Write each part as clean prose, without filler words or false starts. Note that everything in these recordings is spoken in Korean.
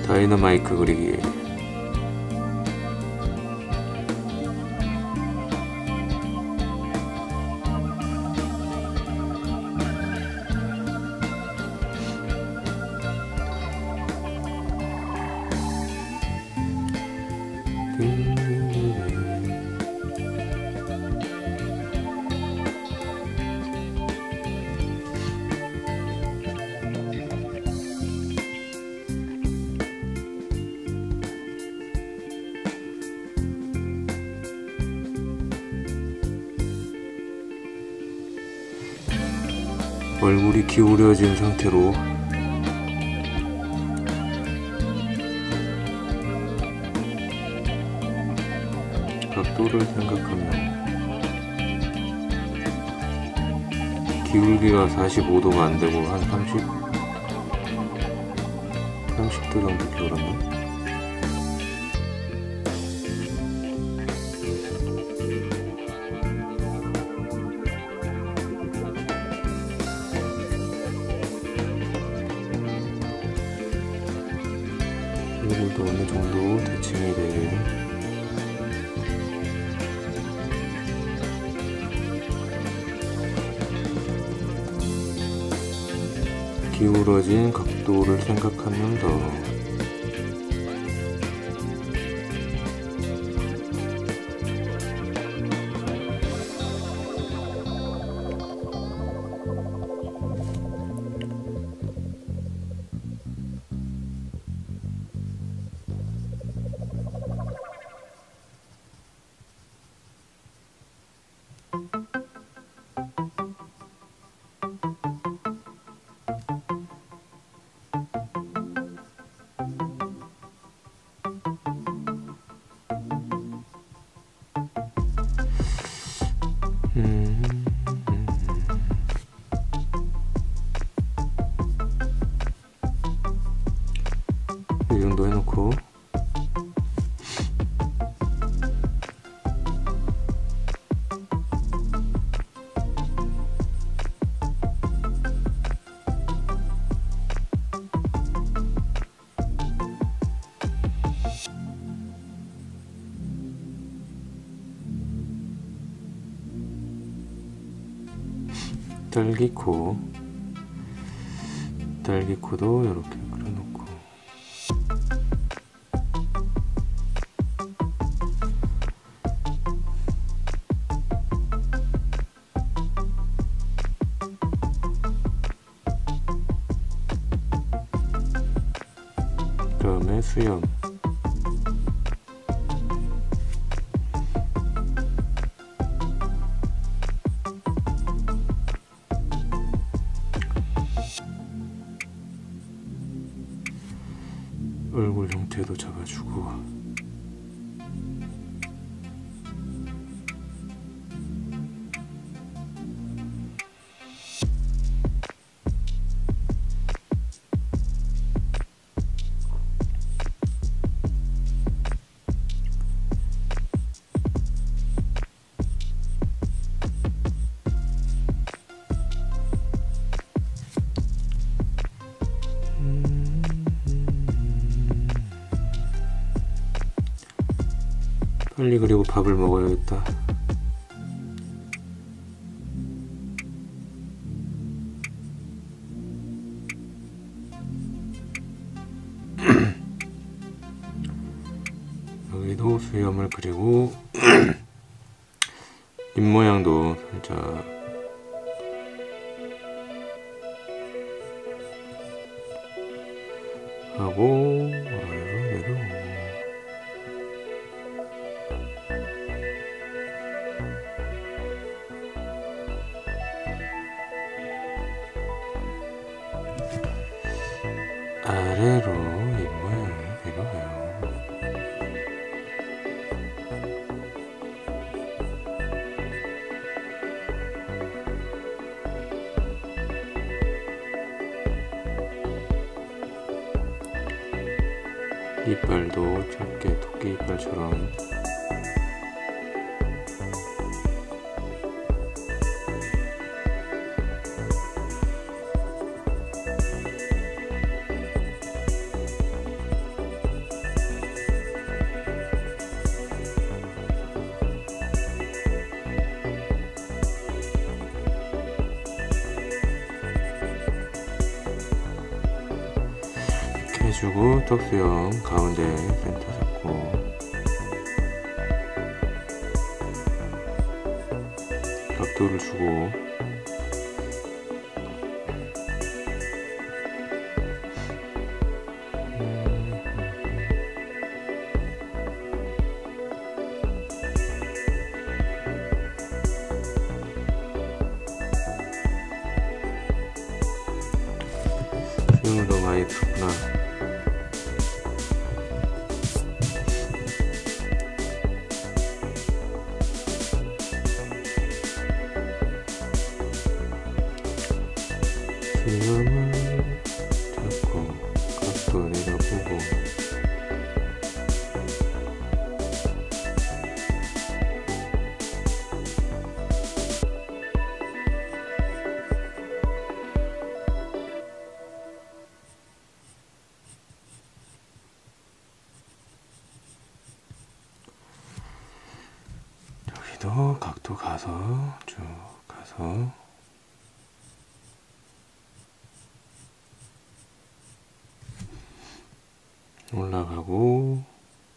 다이너마이크 그리기. 얼굴이 기울여진 상태로 각도를 생각하며 기울기가 45도가 안되고 한 30도 정도 기울었나? 얼굴도 어느 정도 대칭이 돼. 기울어진 각도를 생각하면서 이 정도 해놓고 딸기코도 이렇게 그려놓고 그 다음에 수염 얼굴 형태도 잡아주고 빨리 그리고 밥을 먹어야겠다. 여기도 수염을 그리고 입모양도 살짝 하고 아래로 아래로 입모양이 내려가요. 이빨도 짧게 토끼 이빨처럼 해주고 턱수염 가운데 센터 잡고 각도를 주고 수염을 너무 많이 들었구나. 수염을 잡고 각도 내려보고 여기도 각도 가서 쭉 가서 올라가고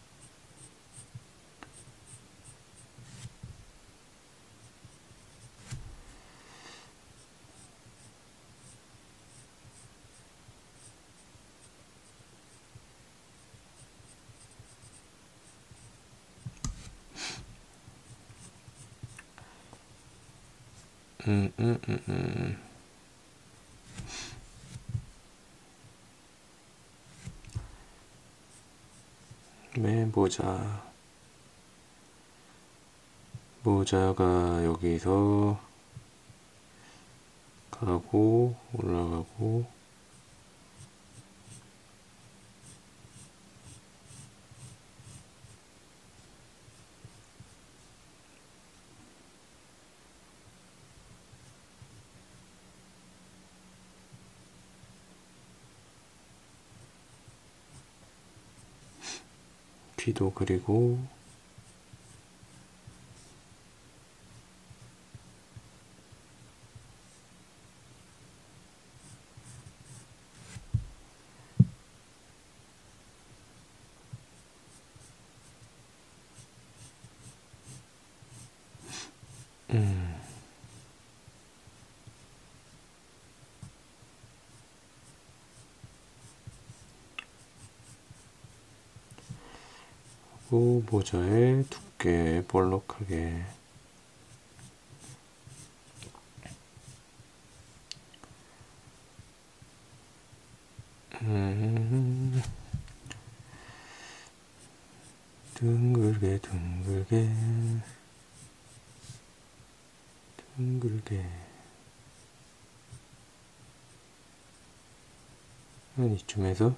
모자가 여기서 가고 올라가고 귀도 그리고 모자에 두께 볼록하게 둥글게 둥글게 둥글게 한 이쯤에서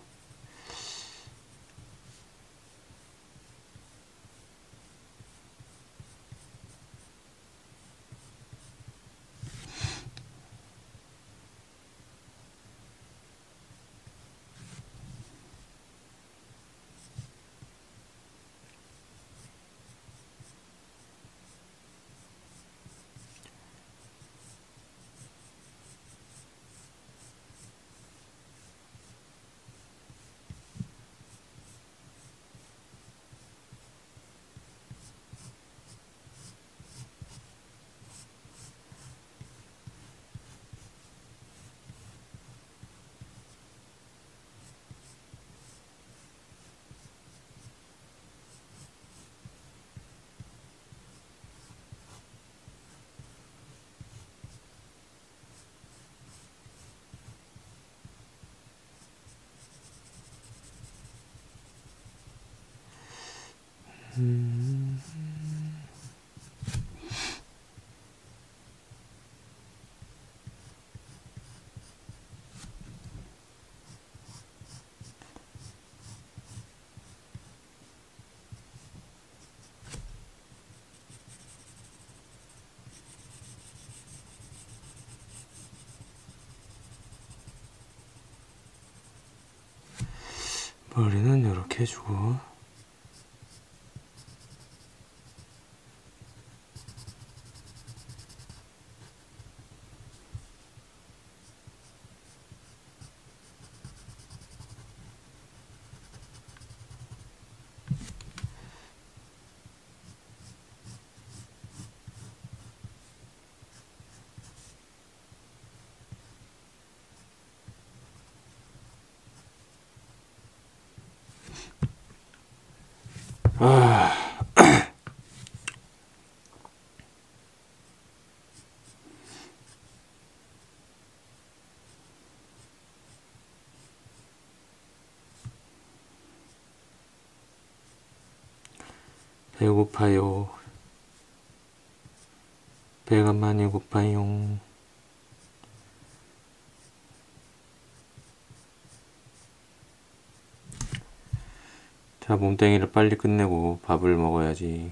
머리는 이렇게 해주고 아, 배고파요. 배가 많이 고파요. 자, 몸뚱이를 빨리 끝내고 밥을 먹어야지.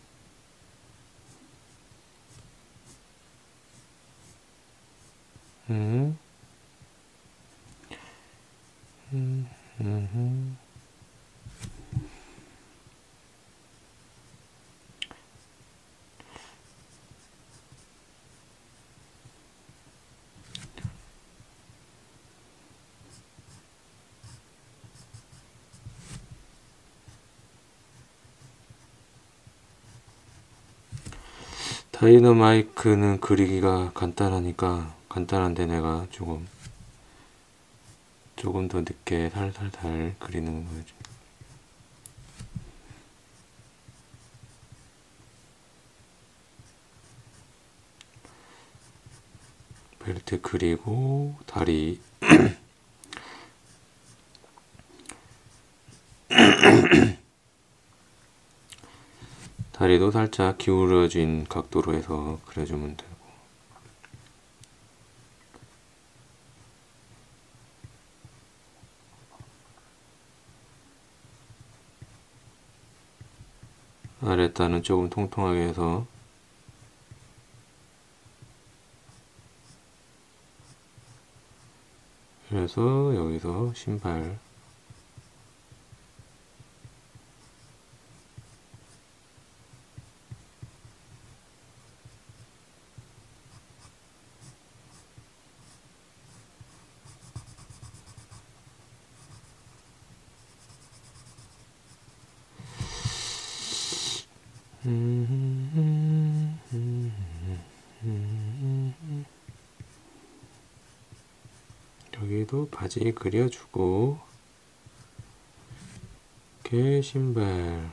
음? 다이너마이크는 그리기가 간단한데 내가 조금 더 늦게 살살살 그리는 거지. 벨트 그리고 다리 다리도 살짝 기울어진 각도로 해서 그려주면 되고. 아랫단은 조금 통통하게 해서 그래서 여기서 신발 여기도 바지 그려주고 이렇게 신발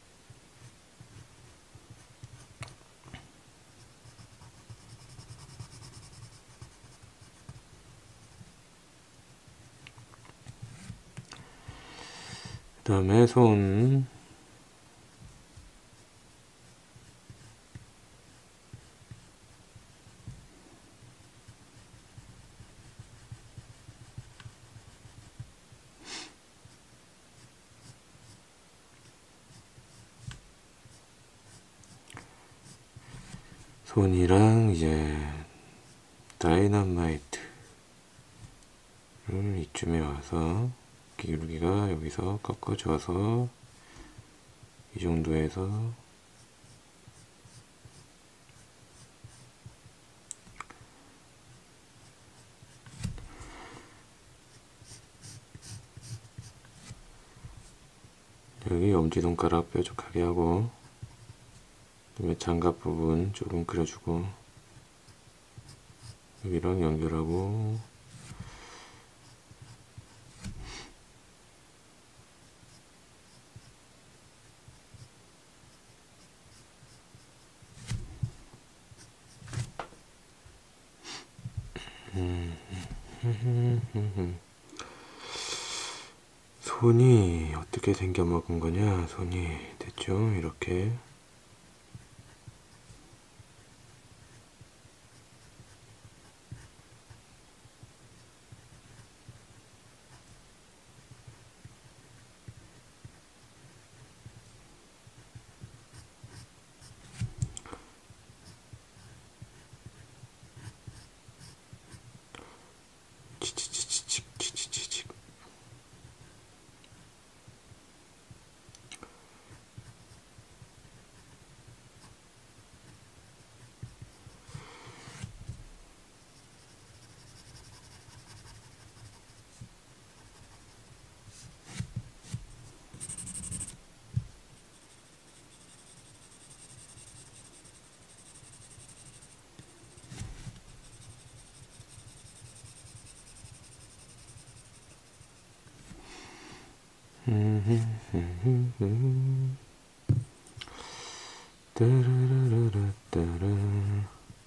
그 다음에 손 손이랑 이제 다이너마이트를 이쯤에 와서 기울기가 여기서 꺾어져서 이 정도에서 여기 엄지손가락 뾰족하게 하고 그다음에 장갑 부분 조금 그려주고 여기랑 연결하고 손이 어떻게 생겨 먹은 거냐. 손이 대충 이렇게 치치치치치 치치치치 따라라라따라.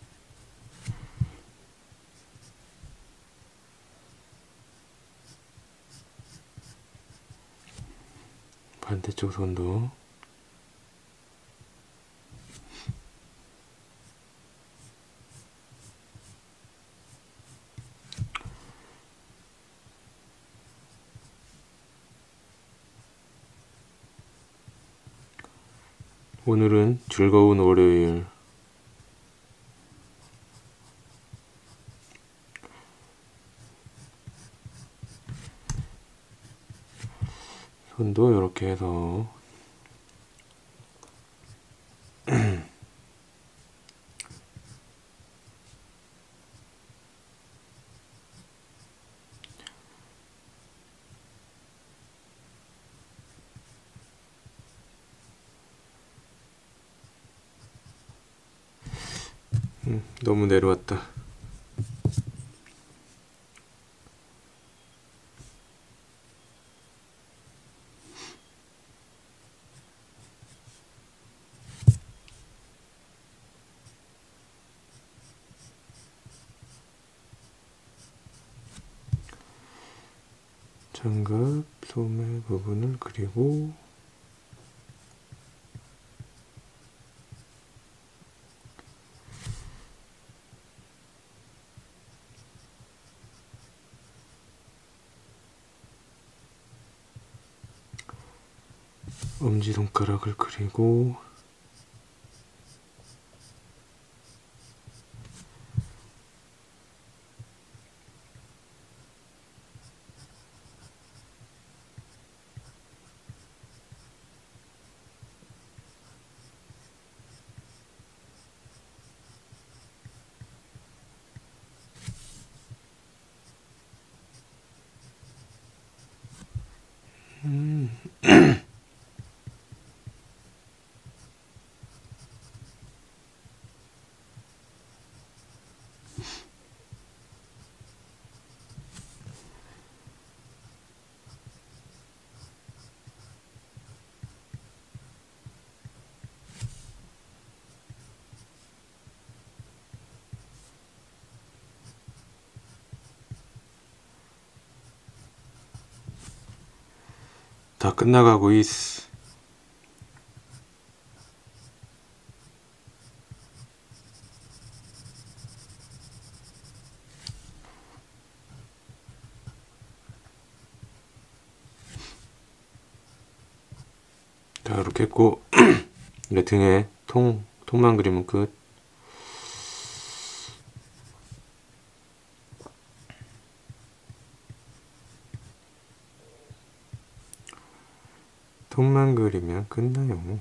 반대쪽 손도 오늘은 즐거운 월요일. 손도 이렇게 해서 너무 내려왔다. 장갑 소매 부분을 그리고 엄지손가락을 그리고 다 끝나가고 있어. 자, 이렇게 했고 이제 등에 통만 그리면 끝. 통만 그리면 끝나요.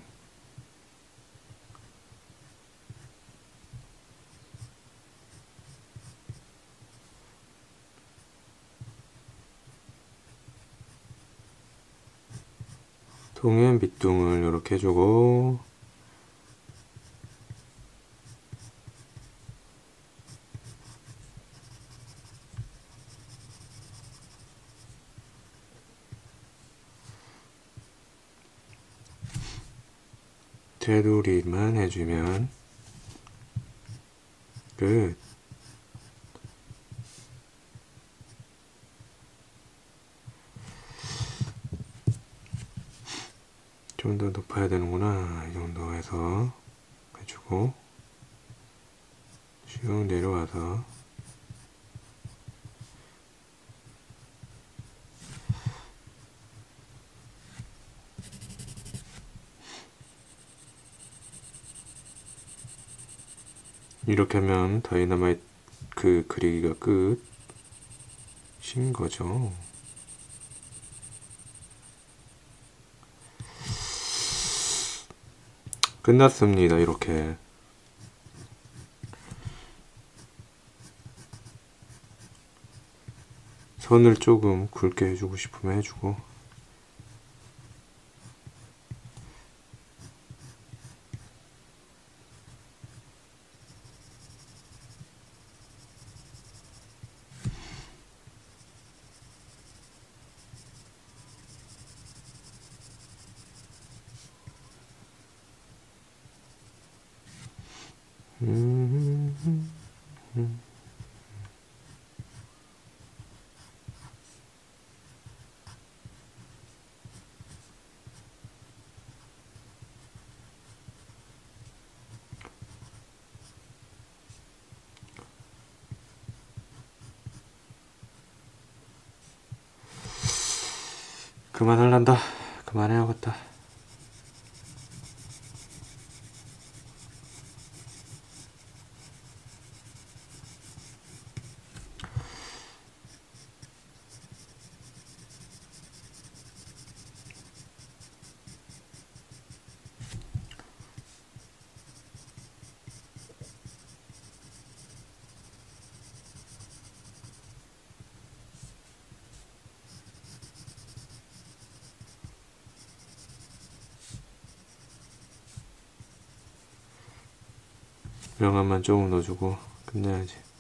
통에 밑둥을 이렇게 해주고 테두리만 해주면 끝. 좀 더 높아야 되는구나. 이 정도 해서 해주고 쭉 내려와서 이렇게 하면 다이너마이트 그 그리기가 끝인 거죠. 끝났습니다. 이렇게 선을 조금 굵게 해주고 싶으면 해주고 그만할란다. 그만해야겠다. 명암만 조금 넣어주고 끝내야지.